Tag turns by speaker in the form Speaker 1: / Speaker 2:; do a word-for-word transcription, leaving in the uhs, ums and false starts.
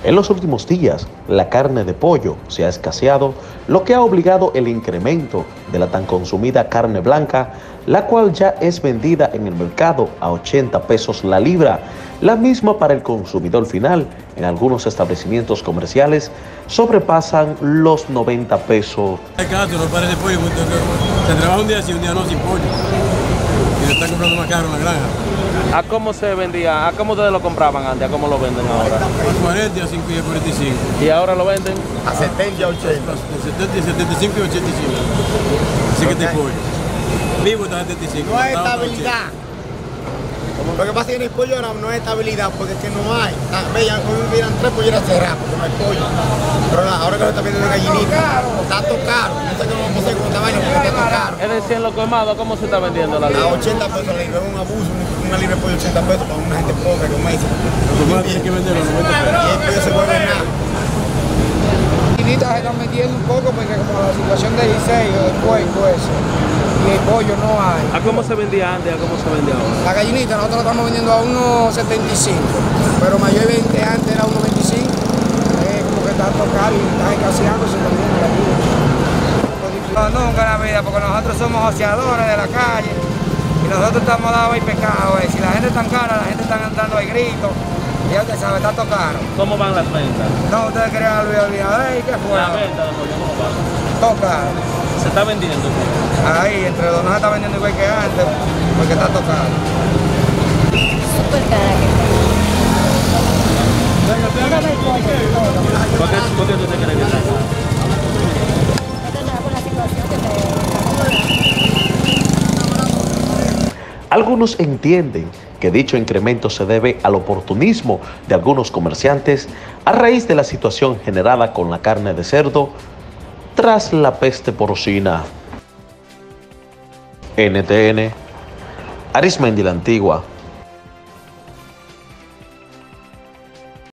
Speaker 1: En los últimos días, la carne de pollo se ha escaseado, lo que ha obligado el incremento de la tan consumida carne blanca, la cual ya es vendida en el mercado a ochenta pesos la libra. La misma para el consumidor final, en algunos establecimientos comerciales, sobrepasan los noventa pesos.
Speaker 2: Hay caso, no parece pollo, se trabaja un día sí, un día no sin pollo. Y le están comprando más caro en la granja.
Speaker 3: ¿A cómo se vendía? ¿A cómo ustedes lo compraban antes? ¿A cómo lo venden ahora?
Speaker 2: A cuarenta, a cinco y a cuarenta y cinco.
Speaker 3: ¿Y ahora lo venden?
Speaker 4: A setenta y ochenta.
Speaker 2: setenta, setenta y cinco y ochenta y cinco. Así que este pollo. Vivo está a setenta y cinco.
Speaker 4: No hay estabilidad. Lo que pasa es que en el pollo ahora no hay estabilidad porque es que no hay. Vean, hoy hubieran tres polleras cerradas porque no hay pollo. Pero ahora que se está viendo de gallinita, está todo caro. No sé qué vamos a hacer con esta vaina porque está todo caro.
Speaker 3: Es decir, en lo colmado, ¿cómo se está vendiendo la libra?
Speaker 4: A ochenta pesos la libra, es un abuso, una libra de pollo ochenta pesos para una gente pobre como esa.
Speaker 2: Los tienen que venderlo a noventa pesos.
Speaker 4: Y el pollo se vuelve nada.
Speaker 5: Las gallinitas se están vendiendo un poco porque como la situación de Licey o del puerco eso, y el pollo no hay.
Speaker 3: ¿A cómo se vendía antes? ¿A cómo se vendía ahora?
Speaker 5: La gallinita nosotros la estamos vendiendo a uno setenta y cinco, pero mayormente antes era uno veinticinco, eh, como que está tocando y está escaseándose también la libra. No, nunca en la vida, porque nosotros somos joseadores de la calle y nosotros estamos dados al pecado. Eh. Si la gente está cara, la gente está andando al grito. Ya usted sabe, está todo caro.
Speaker 3: ¿Cómo van las ventas?
Speaker 5: No, ustedes querían olvidar, olvidar, ¿qué fue?
Speaker 3: La venta de pollo, ¿cómo va?
Speaker 5: Todo caro.
Speaker 3: ¿Se está vendiendo?
Speaker 5: Ahí, entre dos no se está vendiendo igual que antes, porque está todo caro.
Speaker 6: Súper cara que
Speaker 3: ¿Por qué, ¿Por qué tú te crees que está?
Speaker 6: por la situación que te...
Speaker 1: Algunos entienden que dicho incremento se debe al oportunismo de algunos comerciantes a raíz de la situación generada con la carne de cerdo tras la peste porcina. N T N, Arismendi la Antigua.